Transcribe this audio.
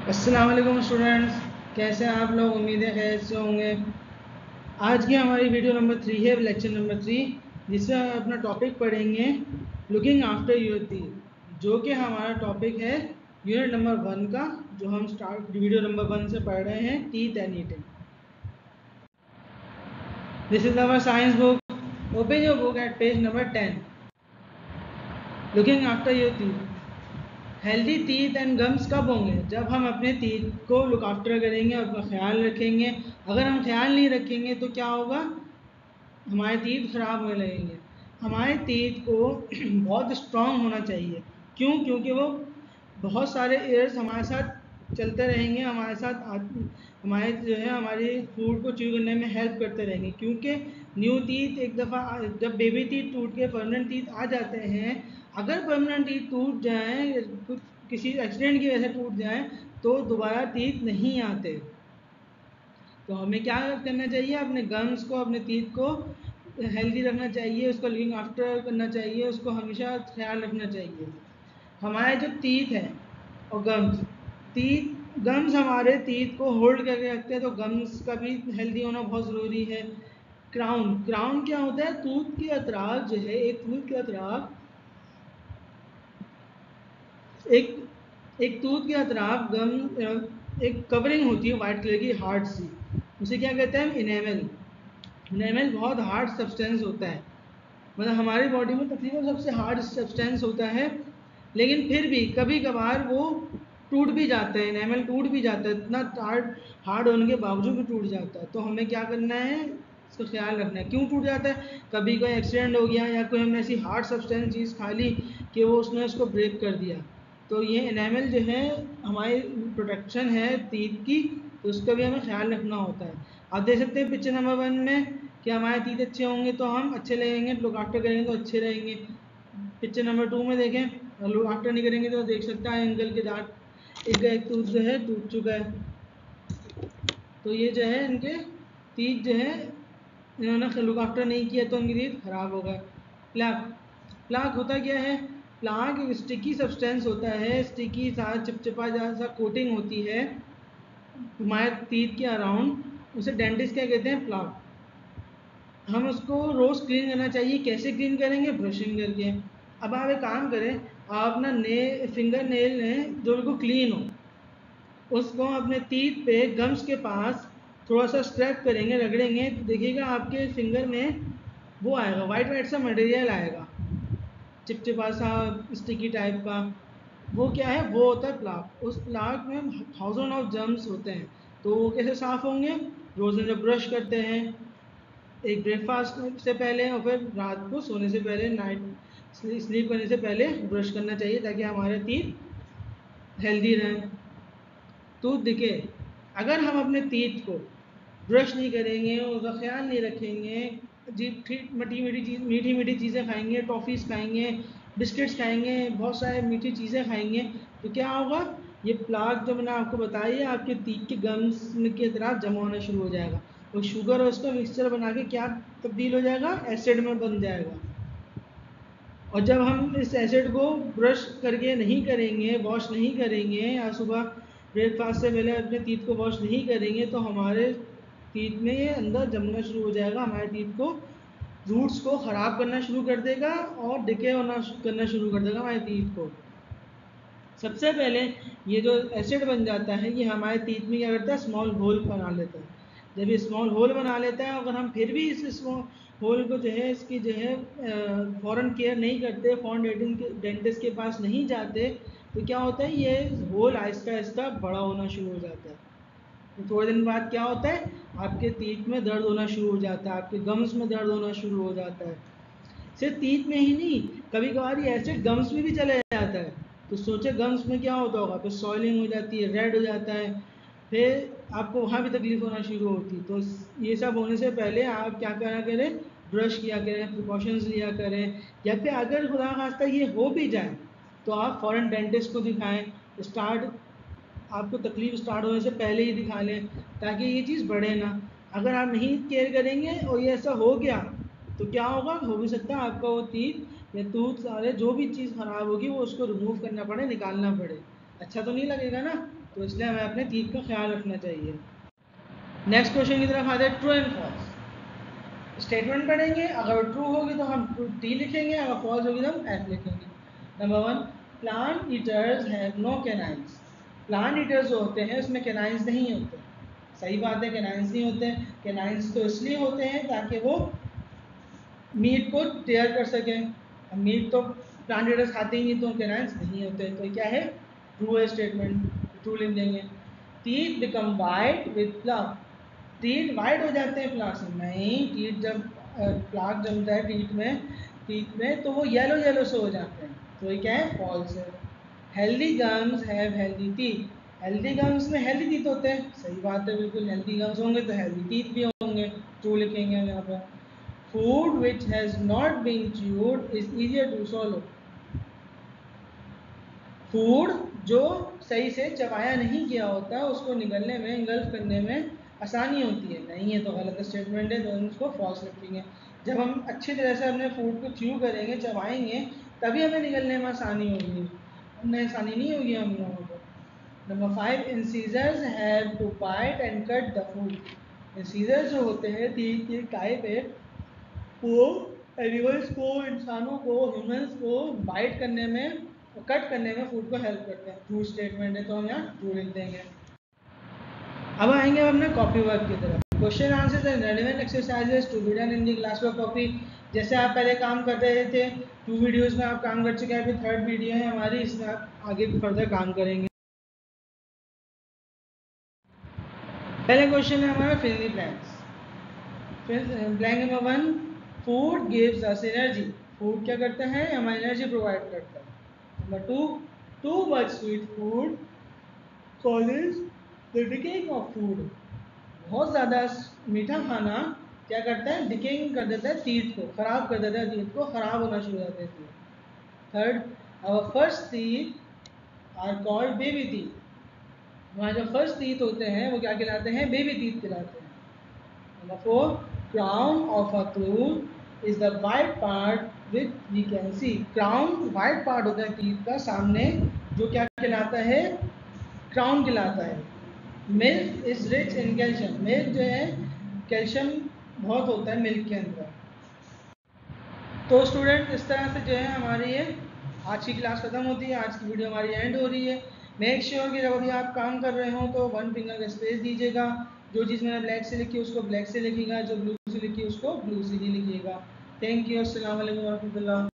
अस्सलाम वालेकुम स्टूडेंट्स, कैसे हैं आप लोग। उम्मीद है खैर से होंगे। आज की हमारी वीडियो नंबर 3 है, लेक्चर नंबर 3, जिसमें हम अपना टॉपिक पढ़ेंगे लुकिंग आफ्टर योर टीथ, जो कि हमारा टॉपिक है यूनिट नंबर 1 का, जो हम स्टार्ट वीडियो नंबर 1 से पढ़ रहे हैं, teeth and eating. This is our science book. Open your book at page number 10। Looking after your teeth. Healthy teeth and gums कब होंगे? जब हम अपने टीथ को लुक आफ्टर करेंगे, अपना ख्याल रखेंगे। अगर हम ख्याल नहीं रखेंगे तो क्या होगा? हमारे टीथ खराब होने लगेंगे। हमारे टीथ को बहुत स्ट्रांग होना चाहिए। क्यों? क्योंकि वो बहुत सारे ईयर्स हमारे साथ चलते रहेंगे, हमारे साथ हमारे जो है हमारी फूड को च्यू करने में हेल्प करते रहेंगे। क्योंकि न्यू टीथ एक दफ़ा जब बेबी टीथ टूट के परमानेंट टीथ आ जाते हैं, अगर परमानेंट टीथ टूट जाएँ, कुछ किसी एक्सीडेंट की वजह से टूट जाएँ, तो दोबारा टीथ नहीं आते। तो हमें क्या करना चाहिए? अपने गम्स को, अपने टीथ को हेल्दी रखना चाहिए, उसको लुकिंग आफ्टर करना चाहिए, उसको हमेशा ख्याल रखना चाहिए। हमारे जो टीथ है और गम्स, टीथ गम्स हमारे टीथ को होल्ड करके रखते हैं, तो गम्स का भी हेल्दी होना बहुत ज़रूरी है। क्राउन, क्राउन क्या होता है? टूथ के अतराफ जो है, एक टूथ के अतराफ एक टूथ के अतराफ गम एक कवरिंग होती है वाइट कलर की, हार्ड सी। उसे क्या कहते हैं? इनेमल। इनेमल बहुत हार्ड सब्सटेंस होता है, मतलब हमारी बॉडी में तकरीबन सबसे हार्ड सब्सटेंस होता है। लेकिन फिर भी कभी कभार वो टूट भी जाता है, इनेमल टूट भी जाता है, इतना हार्ड होने के बावजूद भी टूट जाता है। तो हमें क्या करना है? इसका ख्याल रखना है। क्यों टूट जाता है? कभी कोई एक्सीडेंट हो गया, या कोई हमने ऐसी हार्ड सब्सटेंस चीज़ खा ली कि वो उसने उसको ब्रेक कर दिया। तो ये एनामल जो है हमारी प्रोटेक्शन है टीथ की, तो उसका भी हमें ख्याल रखना होता है। आप देख सकते हैं पिक्चर नंबर 1 में कि हमारे टीथ अच्छे होंगे तो हम अच्छे लगेंगे, लुक आफ्टर करेंगे तो अच्छे रहेंगे। पिक्चर नंबर 2 में देखें, लुक आफ्टर नहीं करेंगे तो देख सकता है अंकल के दांत, इनका एक टूथ जो है टूट चुका है। तो ये जो है इनके टीथ जो है, इन्होंने लुक आफ्टर नहीं किया तो उनकी टीथ खराब हो गए। प्लाक, प्लाक होता क्या है? प्लाक एक स्टिकी सब्सटेंस होता है, स्टिकी सा चिपचिपा जैसा कोटिंग होती है हमारे टीथ के अराउंड, उसे डेंटिस्ट क्या कहते हैं? प्लाक। हम उसको रोज़ क्लीन करना चाहिए। कैसे क्लीन करेंगे? ब्रशिंग करके। अब आप एक काम करें, आप ना फिंगर नेल जो बिल्कुल क्लीन हो, उसको अपने टीथ पे गम्स के पास थोड़ा सा स्क्रैप करेंगे, रगड़ेंगे, तो देखिएगा आपके फिंगर में वो आएगा, वाइट वाइट सा मटेरियल आएगा, चिपचिपा सा स्टिकी टाइप का। वो क्या है? वो होता है प्लाक। उस प्लाक में थाउजेंड ऑफ जर्म्स होते हैं। तो वो कैसे साफ़ होंगे? रोज़ जब ब्रश करते हैं, एक ब्रेकफास्ट से पहले और फिर रात को सोने से पहले, नाइट स्लीप करने से पहले ब्रश करना चाहिए, ताकि हमारे टीथ हेल्दी रहें, टूथ दिखे। अगर हम अपने टीथ को ब्रश नहीं करेंगे, उसका ख्याल नहीं रखेंगे, जी ठीक मीठी मीठी चीज़ें खाएंगे, टॉफ़ीज़ खाएंगे, बिस्किट्स खाएंगे, बहुत सारे मीठी चीज़ें खाएंगे, तो क्या होगा? ये प्लाक जो मैंने आपको बताई है, आपके टीथ के गम्स की तरफ जमा होना शुरू हो जाएगा। वो शुगर और उसका मिक्सचर बना के क्या तब्दील हो जाएगा? एसिड में बन जाएगा। और जब हम इस एसिड को ब्रश करके नहीं करेंगे, वॉश नहीं करेंगे, या सुबह ब्रेकफास्ट से पहले अपने टीथ को वॉश नहीं करेंगे, तो हमारे टीथ में ये अंदर जमना शुरू हो जाएगा, हमारे टीथ को रूट्स को ख़राब करना शुरू कर देगा और डिके होना करना शुरू कर देगा हमारे टीथ को। सबसे पहले ये जो एसिड बन जाता है, ये हमारे टीथ में क्या करता है? स्मॉल होल बना लेता है। जब ये स्मॉल होल बना लेता है, अगर हम फिर भी इस स्मॉल होल को जो है, इसकी जो है फ़ौरन केयर नहीं करते, फ़ौरन डेंटिस्ट के पास नहीं जाते, तो क्या होता है? ये होल आहिस्ता आहिस्ता बड़ा होना शुरू हो जाता है। तो थोड़े दिन बाद क्या होता है? आपके टीथ में दर्द होना शुरू हो जाता है, आपके गम्स में दर्द होना शुरू हो जाता है। सिर्फ टीथ में ही नहीं, कभी कभार ये एसिड गम्स में भी चले जाता है। तो सोचे गम्स में क्या होता होगा? फिर सॉइलिंग हो जाती है, रेड हो जाता है, फिर आपको वहाँ भी तकलीफ होना शुरू होती है। तो ये सब होने से पहले आप क्या करा करें? ब्रश किया करें, प्रिकॉशंस लिया करें, या फिर अगर खुदा खास्ता ये हो भी जाए तो आप फ़ौरन डेंटिस्ट को दिखाएं। स्टार्ट आपको तकलीफ स्टार्ट होने से पहले ही दिखा लें, ताकि ये चीज़ बढ़े ना। अगर आप नहीं केयर करेंगे और ये ऐसा हो गया, तो क्या होगा? हो भी सकता है आपका वो टीथ या टूथ सारे जो भी चीज़ ख़राब होगी वो उसको रिमूव करना पड़े, निकालना पड़े। अच्छा तो नहीं लगेगा ना। तो इसलिए हमें अपने टीथ का ख्याल रखना चाहिए। नेक्स्ट क्वेश्चन की तरफ आते हैं, ट्रू एंड फॉल्स। स्टेटमेंट पढ़ेंगे, अगर ट्रू होगी तो हम टी लिखेंगे, अगर फॉल्स होगी तो हम एफ लिखेंगे। Number 1, plant eaters have no canines. Plant eaters जो होते हैं उसमें कैनाइंस नहीं होते। सही बात है, कैनाइंस नहीं होते। कैनाइंस तो इसलिए होते हैं ताकि वो मीट को टेयर कर सकें। अब मीट तो प्लांट ईटर्स खाते ही नहीं, तो कैनाइंस नहीं होते। तो क्या है, ट्रू है स्टेटमेंट, ट्रू लिख देंगे। Teeth become white with plaque. Teeth white हो जाते हैं प्लाक से? नहीं, टीथ जब प्लाक जमता है टीथ में तो वो येलो येलो से हो जाते हैं। तो ये क्या है, फॉल्स है। Healthy gums have healthy teeth. Healthy gums में हेल्दी टीथ होते हैं। सही बात है, बिल्कुल, हेल्दी गम्स होंगे तो हेल्दी टीथ भी होंगे। ट्रू लिखेंगे हम यहाँ पर। Food which has not been chewed is easier to swallow। Food जो सही से चबाया नहीं गया होता है उसको निगलने में, इंगल्फ करने में आसानी होती है। नहीं है तो गलत स्टेटमेंट है, तो हम उसको फॉल्स रखेंगे। जब हम अच्छी तरह से अपने फूड को च्यू करेंगे, चबाएंगे, तभी हमें निगलने में आसानी होगी, हमने आसानी नहीं होगी हम लोगों को। Number 5, incisors have to bite and cut the food. Incisors जो होते हैं, तीर की टाइप है, वो एनिमल्स को, इंसानों को, ह्यूमंस को बाइट करने में और कट करने में फूड को हेल्प करते हैं। ट्रू स्टेटमेंट है, तो हम यहाँ ट्रू लिख देंगे। अब आएंगे हम अपने कॉपी वर्क की तरफ। Question answer and relevant exercises to be done in the class work copy. जैसे आप पहले काम कर रहे थे, 2 वीडियोस में आप काम कर चुके हैं, अभी 3rd वीडियो है हमारी, इसमें आप आगे फर्दर काम करेंगे। पहले क्वेश्चन है हमारा, fill the blanks. Blank number 1, food gives us energy. Food क्या करता है, हमें एनर्जी प्रोवाइड करता है। Number 2, too much sweet food causes the decaying of food. बहुत ज़्यादा मीठा खाना क्या करता है, डिकेइंग कर देता है टीथ को, ख़राब कर देता है, टीथ को ख़राब होना शुरू हो जाते हैं। 3rd, our first teeth are called baby teeth. हमारे जो फर्स्ट टीथ होते हैं वो क्या कहलाते हैं, बेबी टीथ कहलाते हैं। Number 4, crown of a tooth is the white part which we can see. Crown white part होता है टीथ का सामने, जो क्या कहलाता है, क्राउन कहलाता है। Milk is rich in calcium. Milk जो है, कैल्शियम बहुत होता है मिल्क के अंदर। तो स्टूडेंट, इस तरह से जो है हमारी ये आज की क्लास खत्म होती है, आज की वीडियो हमारी एंड हो रही है। मेक श्योर कि जब भी आप काम कर रहे हो तो 1 फिंगर का स्पेस दीजिएगा। जो चीज़ मैंने ब्लैक से लिखी है उसको ब्लैक से लिखिएगा, जो ब्लू से लिखी है उसको ब्लू से ही लिखिएगा। Thank you. अस्सलाम वालेकुम रहमतुल्लाह।